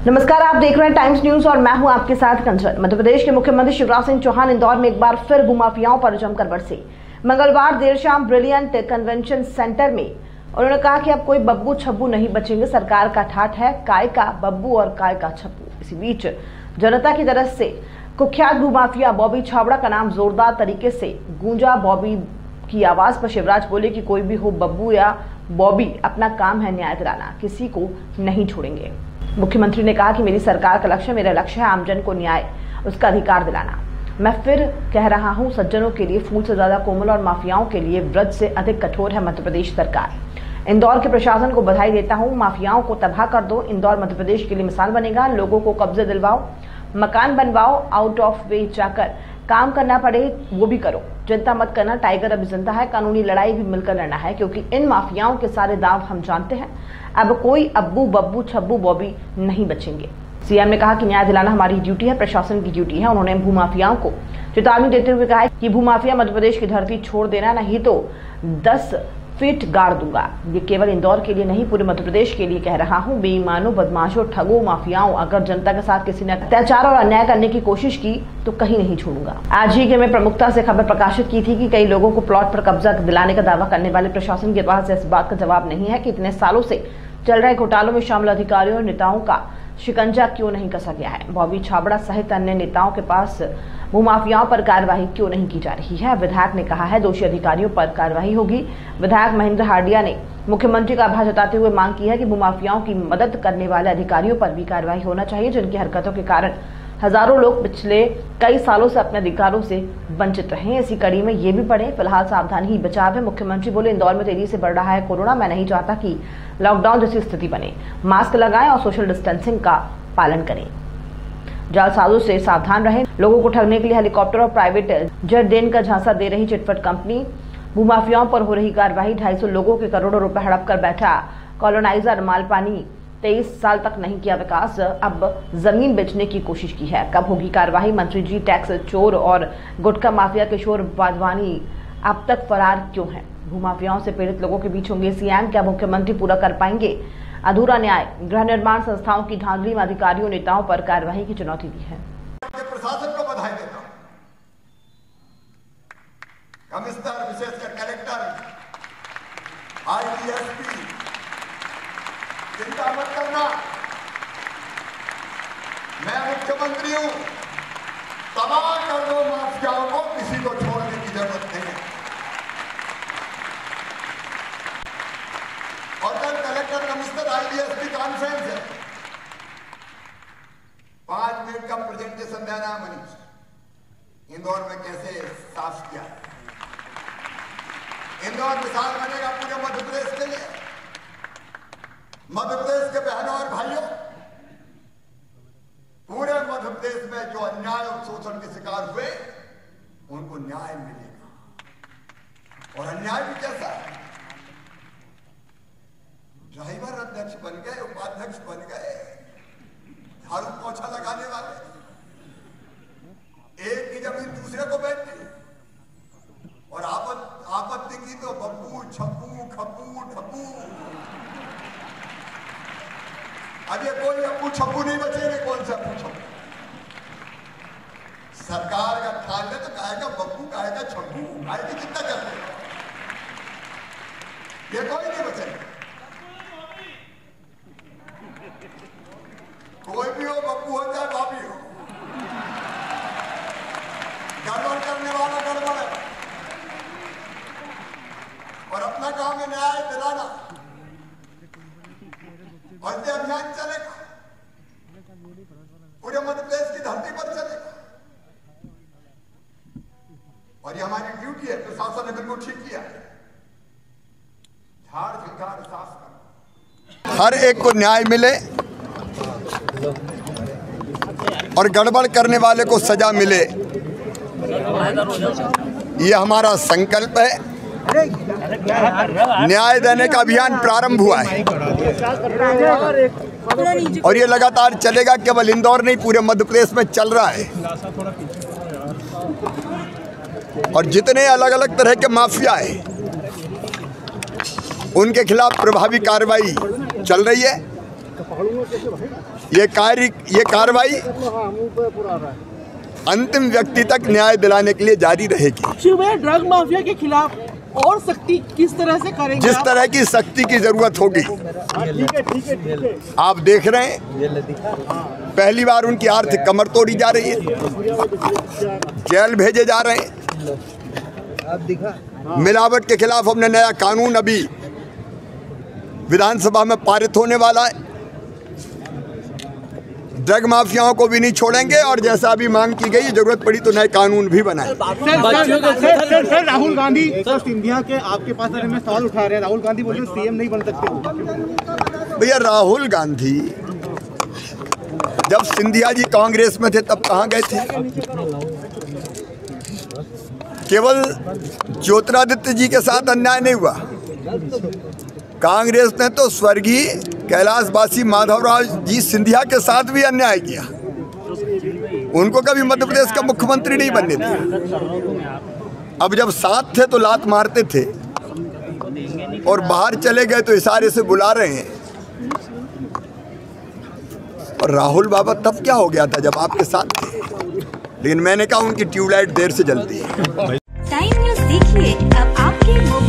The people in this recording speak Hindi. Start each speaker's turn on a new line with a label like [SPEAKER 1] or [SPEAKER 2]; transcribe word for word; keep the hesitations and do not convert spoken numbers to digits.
[SPEAKER 1] नमस्कार, आप देख रहे हैं टाइम्स न्यूज और मैं हूं आपके साथ कंचन। मध्य प्रदेश के मुख्यमंत्री शिवराज सिंह चौहान इंदौर में एक बार फिर भूमाफियाओं पर जमकर बरसे। मंगलवार देर शाम ब्रिलियंट कन्वेंशन सेंटर में उन्होंने कहा कि अब कोई बब्बू छब्बू नहीं बचेंगे। सरकार का ठाठ है काय का बब्बू और काय का छब्बू। इसी बीच जनता की तरफ से कुख्यात भूमाफिया बॉबी छाबड़ा का नाम जोरदार तरीके से गूंजा। बॉबी की आवाज पर शिवराज बोले कि कोई भी हो बब्बू या बॉबी, अपना काम है न्याय दिलाना, किसी को नहीं छोड़ेंगे। मुख्यमंत्री ने कहा कि मेरी सरकार का लक्ष्य मेरा लक्ष्य है आमजन को न्याय, उसका अधिकार दिलाना। मैं फिर कह रहा हूं, सज्जनों के लिए फूल से ज्यादा कोमल और माफियाओं के लिए व्रत से अधिक कठोर है मध्य प्रदेश सरकार। इंदौर के प्रशासन को बधाई देता हूं। माफियाओं को तबाह कर दो। इंदौर मध्य प्रदेश के लिए मिसाल बनेगा। लोगों को कब्जे दिलवाओ, मकान बनवाओ, आउट ऑफ वे जाकर काम करना पड़े वो भी करो। चिंता मत करना, टाइगर अभी जिंदा है। कानूनी लड़ाई भी मिलकर लड़ना है, क्योंकि इन माफियाओं के सारे दाव हम जानते हैं। अब कोई अब्बू बब्बू छब्बू बॉबी नहीं बचेंगे। सीएम ने कहा कि न्याय दिलाना हमारी ड्यूटी है, प्रशासन की ड्यूटी है। उन्होंने भूमाफियाओं को चेतावनी देते हुए कहा कि भूमाफिया मध्य प्रदेश की धरती छोड़ देना, नहीं तो दस फीट गाड़ दूंगा। ये केवल इंदौर के लिए नहीं, पूरे मध्य प्रदेश के लिए कह रहा हूं। बेईमानों, बदमाशों, ठगों, माफियाओं, अगर जनता के साथ किसी ने अत्याचार और अन्याय करने की कोशिश की तो कहीं नहीं छोड़ूंगा। आज ही के मैं प्रमुखता से खबर प्रकाशित की थी कि कई लोगों को प्लॉट पर कब्जा दिलाने का दावा करने वाले प्रशासन के पास इस बात का जवाब नहीं है कि इतने सालों से चल रहे घोटालों में शामिल अधिकारियों और नेताओं का शिकंजा क्यों नहीं कसा गया है। बॉबी छाबड़ा सहित अन्य नेताओं के पास भूमाफियाओं पर कार्यवाही क्यों नहीं की जा रही है। विधायक ने कहा है दोषी अधिकारियों पर कार्यवाही होगी। विधायक महेंद्र हार्डिया ने मुख्यमंत्री का आभार जताते हुए मांग की है कि भूमाफियाओं की मदद करने वाले अधिकारियों पर भी कार्यवाही होना चाहिए, जिनकी हरकतों के कारण हजारों लोग पिछले कई सालों से अपने अधिकारों से वंचित रहे। इसी कड़ी में ये भी पढ़े, फिलहाल सावधानी ही बचाव है। मुख्यमंत्री बोले, इंदौर में तेजी से बढ़ रहा है कोरोना। मैं नहीं चाहता कि लॉकडाउन जैसी स्थिति बने। मास्क लगाएं और सोशल डिस्टेंसिंग का पालन करें। जालसाजों से सावधान रहें। लोगों को ठगने के लिए हेलीकॉप्टर और प्राइवेट जेट देने का झांसा दे रही चिटफंड कंपनी। भूमाफियाओं पर हो रही कार्रवाई। ढाई सौ लोगों के करोड़ों रुपए हड़प कर बैठा कॉलोनाइजर मालपानी। तेईस साल तक नहीं किया विकास, अब जमीन बेचने की कोशिश की है। कब होगी कार्रवाई? मंत्री जी, टैक्स चोर और गुटखा माफिया किशोर वाधवानी अब तक फरार क्यों है? भूमाफियाओं से पीड़ित लोगों के बीच होंगे सीएम। क्या मुख्यमंत्री पूरा कर पाएंगे अधूरा न्याय? गृह निर्माण संस्थाओं की धांधली में अधिकारियों नेताओं पर कार्यवाही की चुनौती दी है।
[SPEAKER 2] प्रशासन को बधाई देता हूं। कमिश्नर, विशेषकर कलेक्टर, आईडीएसपी, चिंता मत करना, मैं मुख्यमंत्री हूं। तबाह कर दो माफियाओं को, किसी को छोड़ने की जरूरत नहीं है। और कल कलेक्टर, कमिश्नर, आईडीएसपी कॉन्फ्रेंस है। पांच मिनट का प्रेजेंटेशन देना है मनीष, इंदौर में कैसे साफ किया। इंदौर मिसाल बनेगा पूरे मध्य प्रदेश के लिए। मध्य प्रदेश के बहनों और भाइयों, पूरे मध्य प्रदेश में जो अन्याय और शोषण के शिकार हुए उनको न्याय मिलेगा। और अन्याय भी कैसा है? ड्राइवर अध्यक्ष बन गए, उपाध्यक्ष बन गए, झाड़ू पोछा लगाने वाले, एक की जमीन दूसरे को बैठती, और आपत आपत्ति की तो बब्बू छप्पू खप्पू ठप्पू। अब ये कोई अप्पू छप्पू नहीं बचेंगे। कौन सा अप्पू छप्पू? सरकार का ठान है तो कहेगा बब्बू, कहेगा छप्पू, कहेगी कितना करते, ये कोई नहीं बचेगा। कोई भी हो, बब्बू हो चाहे भाभी हो, गड़बड़ करने वाला गड़बड़ है। और अपना काम है न्याय दिलाना, और ये अभियान चलेगा, पूरे मध्य प्रदेश की धरती पर चलेगा। और ये हमारी ड्यूटी है। प्रशासन ने बिल्कुल ठीक किया, झाड़ झंकार साफ कर, हर एक को न्याय मिले और गड़बड़ करने वाले को सजा मिले, ये हमारा संकल्प है। न्याय देने का अभियान प्रारंभ हुआ है और ये लगातार चलेगा। केवल इंदौर नहीं, पूरे मध्य प्रदेश में चल रहा है। और जितने अलग अलग तरह के माफिया हैं उनके खिलाफ प्रभावी कार्रवाई चल रही है। ये कार्य ये कार्रवाई अंतिम व्यक्ति तक न्याय दिलाने के लिए जारी रहेगी।
[SPEAKER 3] शिवभैया, ड्रग माफिया के खिलाफ और सख्ती किस तरह से करेंगे?
[SPEAKER 2] जिस तरह की सख्ती की जरूरत होगी। आप देख रहे हैं पहली बार उनकी आर्थिक कमर तोड़ी जा रही है, जेल भेजे जा रहे हैं। मिलावट के खिलाफ हमने नया कानून अभी विधानसभा में पारित होने वाला है। ड्रग माफियाओं को भी नहीं छोड़ेंगे और जैसा अभी मांग की गई, जरूरत पड़ी तो नए कानून भी बनाए।
[SPEAKER 3] सर, राहुल गांधी सर सिंधिया के आपके पास आने में सवाल उठा रहे हैं। राहुल गांधी बोल रहे हैं सीएम नहीं बन सकते।
[SPEAKER 2] भैया, राहुल गांधी जब सिंधिया जी कांग्रेस में थे तब कहाँ गए थे? केवल ज्योतिरादित्य जी के साथ अन्याय नहीं हुआ, कांग्रेस ने तो स्वर्गीय कैलाशवासी माधवराव जी सिंधिया के साथ भी अन्याय किया। उनको कभी मध्य प्रदेश का मुख्यमंत्री नहीं बनने दिया। अब जब साथ थे तो लात मारते थे और बाहर चले गए तो इशारे से बुला रहे हैं। और राहुल बाबा तब क्या हो गया था जब आपके साथ थे, लेकिन मैंने कहा उनकी ट्यूबलाइट देर से जलती है।
[SPEAKER 4] टाइम न्यूज़ देखिए अब आपके